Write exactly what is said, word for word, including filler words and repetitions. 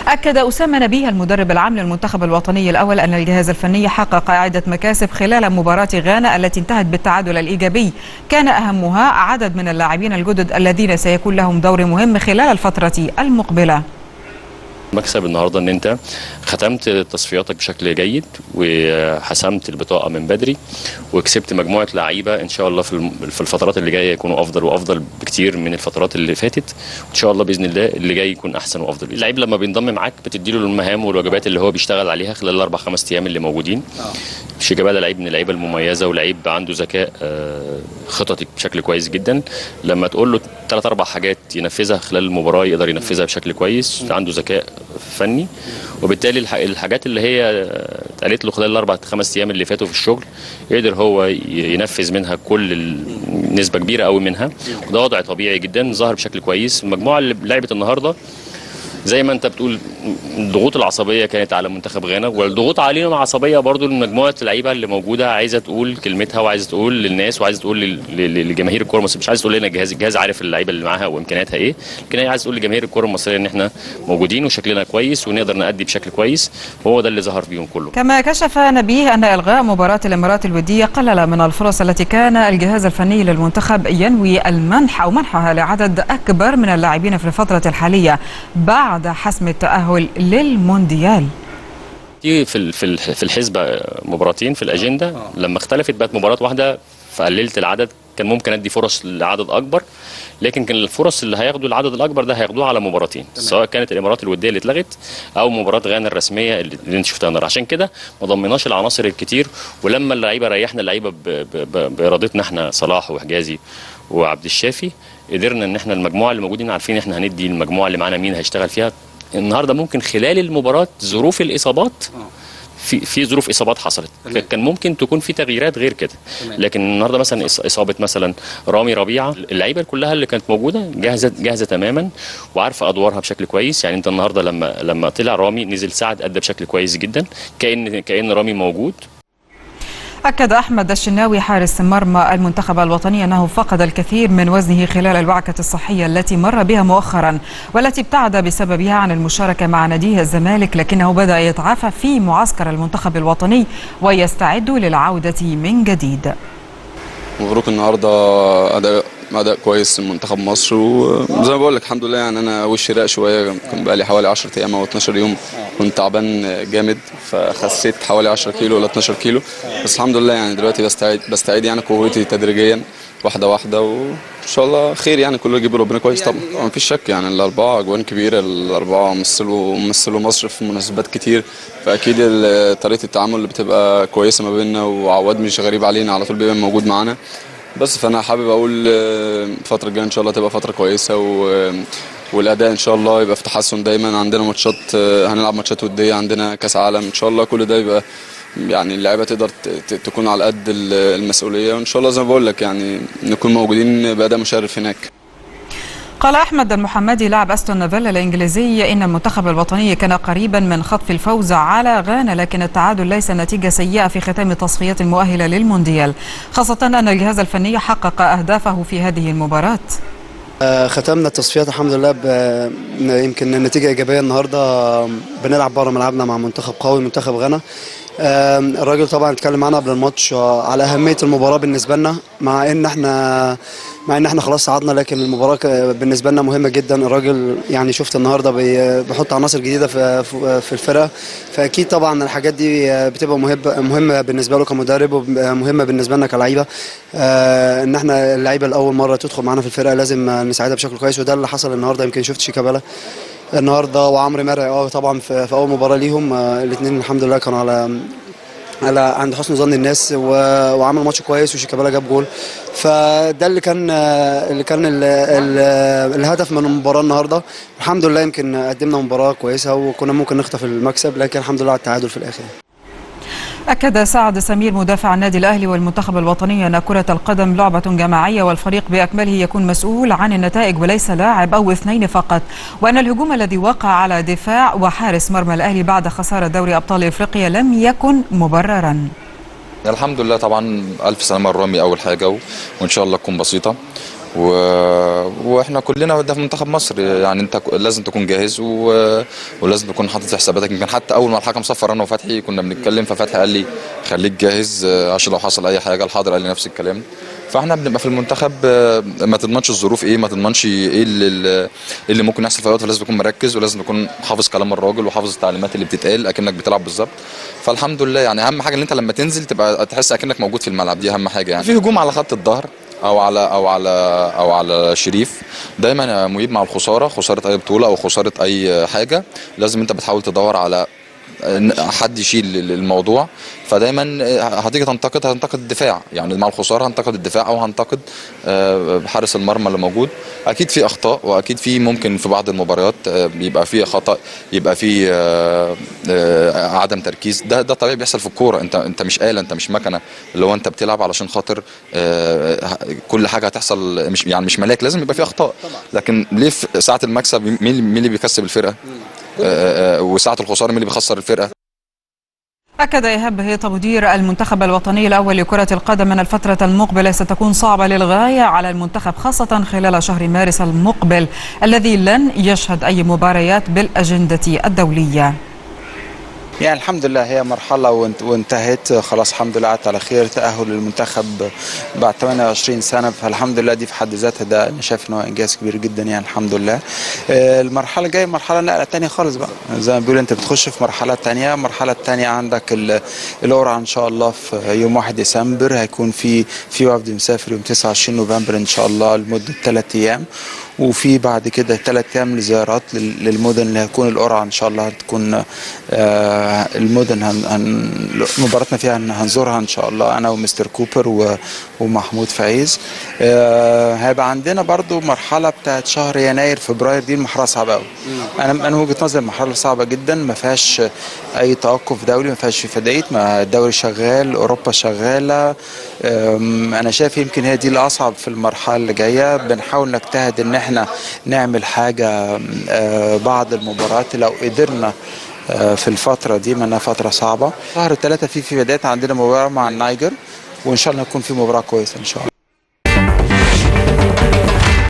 أكد أسامة نبيه المدرب العام للمنتخب الوطني الأول أن الجهاز الفني حقق عدة مكاسب خلال مباراة غانا التي انتهت بالتعادل الإيجابي، كان أهمها عدد من اللاعبين الجدد الذين سيكون لهم دور مهم خلال الفترة المقبلة. مكسب النهارده ان انت ختمت تصفياتك بشكل جيد وحسمت البطاقه من بدري وكسبت مجموعه لعيبه ان شاء الله في الفترات اللي جايه يكونوا افضل وافضل بكتير من الفترات اللي فاتت، وان شاء الله باذن الله اللي جاي يكون احسن وافضل. اللعيب لما بينضم معاك بتدي له المهام والواجبات اللي هو بيشتغل عليها خلال الاربع خمس ايام اللي موجودين. شيكابالا لعيب من اللعيبه المميزه ولعيب عنده ذكاء خططي بشكل كويس جدا، لما تقول له ثلاث اربع حاجات ينفذها خلال المباراه يقدر ينفذها بشكل كويس، عنده ذكاء فني، وبالتالي الحاجات اللي هي اتقالت له خلال الاربع خمس ايام اللي فاتوا في الشغل يقدر هو ينفذ منها كل نسبه كبيره قوي منها، وده وضع طبيعي جدا ظهر بشكل كويس. المجموعه اللي لعبت النهارده زي ما انت بتقول الضغوط العصبيه كانت على منتخب غانا، والضغوط علينا عصبيه برضو لمجموعه اللعيبه اللي موجوده عايزه تقول كلمتها وعايزه تقول للناس وعايزه تقول لجماهير الكره المصريه، مش عايزه تقول لنا الجهاز الجهاز عارف اللعيبه اللي معاها وامكانياتها ايه، لكن هي عايزه تقول لجماهير الكره المصريه ان احنا موجودين وشكلنا كويس ونقدر نأدي بشكل كويس، وهو ده اللي ظهر فيهم كله. كما كشف نبيه ان الغاء مباراه الامارات الوديه قلل من الفرص التي كان الجهاز الفني للمنتخب ينوي المنح او منحها لعدد اكبر من اللاعبين في الفتره الحاليه بعد حسم التأهل للمونديال. في في في الحسبه مباراتين في الاجنده، لما اختلفت بقت مباراه واحده فقللت العدد، كان ممكن ادي فرص لعدد اكبر، لكن كان الفرص اللي هياخدوا العدد الاكبر ده هياخدوها على مباراتين، سواء كانت الامارات الوديه اللي اتلغت او مباراه غانا الرسميه اللي انت شفتها النهارده. عشان كده ما ضمناش العناصر الكتير، ولما اللعيبه ريحنا اللعيبه بارادتنا احنا صلاح وحجازي وعبد الشافي، قدرنا ان احنا المجموعه اللي موجودين عارفين احنا هندي المجموعه اللي معانا مين هيشتغل فيها. النهارده ممكن خلال المباراه ظروف الاصابات في في ظروف اصابات حصلت، كان ممكن تكون في تغييرات غير كده، لكن النهارده مثلا اصابه مثلا رامي ربيعه، اللعيبه كلها اللي كانت موجوده جاهزه جاهزه تماما وعارفه ادوارها بشكل كويس. يعني انت النهارده لما لما طلع رامي نزل سعد ادى بشكل كويس جدا، كأن كأن رامي موجود. أكد أحمد الشناوي حارس مرمى المنتخب الوطني أنه فقد الكثير من وزنه خلال الوعكة الصحية التي مر بها مؤخرا والتي ابتعد بسببها عن المشاركة مع ناديه الزمالك، لكنه بدأ يتعافى في معسكر المنتخب الوطني ويستعد للعودة من جديد. مبروك النهارده، أداء أداء كويس لمنتخب مصر، وزي ما بقول لك الحمد لله. يعني أنا وشي راق شوية، كان بقى لي حوالي عشرة أيام أو اتناشر يوم كنت تعبان جامد، فخسيت حوالي عشرة كيلو ولا اتناشر كيلو، بس الحمد لله يعني دلوقتي بستعيد بستعيد يعني قوتي تدريجيا واحدة واحدة، وإن شاء الله خير. يعني كله يجيب ربنا كويس طبعا، ما فيش شك. يعني الأربعة أجوان كبيرة، الأربعة مثلوا مثلوا مصر في مناسبات كتير، فأكيد طريقة التعامل اللي بتبقى كويسة ما بيننا، وعواد مش غريب علينا، على طول بيبقى موجود معانا. بس فانا حابب اقول الفتره الجايه ان شاء الله تبقى فتره كويسه، و والاداء ان شاء الله يبقى في تحسن دايما. عندنا ماتشات، هنلعب ماتشات وديه، عندنا كاس عالم ان شاء الله، كل ده يبقى يعني اللعيبه تقدر تكون على قد المسؤوليه، وان شاء الله زي ما بقول لك يعني نكون موجودين باداء مشرف هناك. قال أحمد المحمدي لاعب أستون فيلا الإنجليزي إن المنتخب الوطني كان قريبا من خطف الفوز على غانا، لكن التعادل ليس نتيجة سيئة في ختام التصفيات المؤهلة للمونديال، خاصة أن الجهاز الفني حقق أهدافه في هذه المباراة. ختمنا التصفيات الحمد لله يمكن النتيجة إيجابية النهاردة. بنلعب بره ملعبنا مع منتخب قوي، منتخب غانا. الراجل طبعا اتكلم معانا قبل الماتش على أهمية المباراة بالنسبة لنا، مع إن احنا مع ان احنا خلاص صعدنا، لكن المباراه بالنسبه لنا مهمه جدا. الراجل يعني شفت النهارده بيحط عناصر جديده في في الفرقه، فاكيد طبعا الحاجات دي بتبقى مهمه مهمه بالنسبه له كمدرب، ومهمه بالنسبه لنا كلعيبه. آه ان احنا اللعيبه الاول مره تدخل معانا في الفرقه لازم نساعدها بشكل كويس، وده اللي حصل النهارده. يمكن شفت شيكابالا النهارده وعمرو مرعي اه طبعا في, في اول مباراه ليهم، آه الاثنين الحمد لله كانوا على على عند حسن ظن الناس، وعمل ماتش كويس، وشيكابالا جاب جول. فده اللي كان اللي كان ال ال الهدف من المباراه النهارده. الحمد لله يمكن قدمنا مباراه كويسه، وكنا ممكن نخطف المكسب، لكن الحمد لله على التعادل في الاخر. أكد سعد سمير مدافع النادي الأهلي والمنتخب الوطني أن كرة القدم لعبة جماعية، والفريق بأكمله يكون مسؤول عن النتائج وليس لاعب أو اثنين فقط، وأن الهجوم الذي وقع على دفاع وحارس مرمى الأهلي بعد خسارة دوري أبطال إفريقيا لم يكن مبررا. الحمد لله طبعا ألف سلامة الرامي أول حاجة، وإن شاء الله تكون بسيطة. و... واحنا كلنا ده في منتخب مصر، يعني انت لازم تكون جاهز و... ولازم تكون حاطط في حساباتك. يمكن حتى اول ما الحكم صفر انا وفتحي كنا بنتكلم، ففتحي قال لي خليك جاهز عشان لو حصل اي حاجه. الحاضر قال لي نفس الكلام. فاحنا بنبقى في المنتخب ما تضمنش الظروف ايه، ما تضمنش ايه اللي, اللي ممكن يحصل في الوقت، فلازم تكون مركز ولازم تكون حافظ كلام الراجل وحافظ التعليمات اللي بتتقال اكنك بتلعب بالظبط. فالحمد لله يعني اهم حاجه ان انت لما تنزل تبقى تحس اكنك موجود في الملعب، دي اهم حاجه. يعني في هجوم على خط الظهر او على او على او على شريف، دايما يا مهيب مع الخساره، خساره اي بطوله او خساره اي حاجه، لازم انت بتحاول تدور على حد يشيل الموضوع. فدايما هتيجي تنتقد هتنتقد الدفاع، يعني مع الخساره هنتقد الدفاع او هنتقد حارس المرمى اللي موجود. اكيد في اخطاء واكيد في ممكن في بعض المباريات بيبقى في خطا، يبقى في عدم تركيز. ده ده طبيعي بيحصل في الكوره. انت انت مش آلة، انت مش مكنه اللي هو انت بتلعب علشان خاطر كل حاجه هتحصل. مش يعني مش ملاك، لازم يبقى في اخطاء. لكن ليه في ساعه المكسب مين مين اللي بيكسب الفرقه؟ وساعة الخسارة مين اللي بيخسر الفرقة؟ أكد إيهاب هيط مدير المنتخب الوطني الأول لكرة القدم أن الفترة المقبلة ستكون صعبة للغاية على المنتخب، خاصة خلال شهر مارس المقبل الذي لن يشهد أي مباريات بالأجندة الدولية. يعني الحمد لله هي مرحلة وانتهت خلاص، الحمد لله عدت على خير. تأهل المنتخب بعد ثمانية وعشرين سنة، فالحمد لله دي في حد ذاتها ده أنا شايف إنه إنجاز كبير جدا يعني الحمد لله. المرحلة الجاية مرحلة نقلة تانية خالص بقى، زي ما بيقولوا أنت بتخش في مرحلة تانية. المرحلة التانية عندك القرعة إن شاء الله في يوم واحد ديسمبر، هيكون في في وفد مسافر يوم تسعة وعشرين نوفمبر إن شاء الله لمدة ثلاث أيام، وفي بعد كده ثلاث ايام لزيارات للمدن اللي هتكون القرعه ان شاء الله هتكون آه المدن هن هن مباراتنا فيها هنزورها ان شاء الله انا ومستر كوبر ومحمود فايز. آه هيبقى عندنا برضو مرحله بتاعت شهر يناير فبراير، دي المرحله صعبه قوي. انا انا وجهه نظري المرحله صعبه جدا، ما فيهاش اي توقف دولي، ما فيهاش في فدائيات، ما الدوري شغال، اوروبا شغاله. انا شايف يمكن هي دي الاصعب في المرحله اللي جايه. بنحاول نجتهد ان احنا نعمل حاجه بعض المباريات لو قدرنا في الفتره دي، منها فتره صعبه. شهر ثلاثة في في بدايه عندنا مباراه مع النيجر، وان شاء الله يكون في مباراه كويسه ان شاء الله.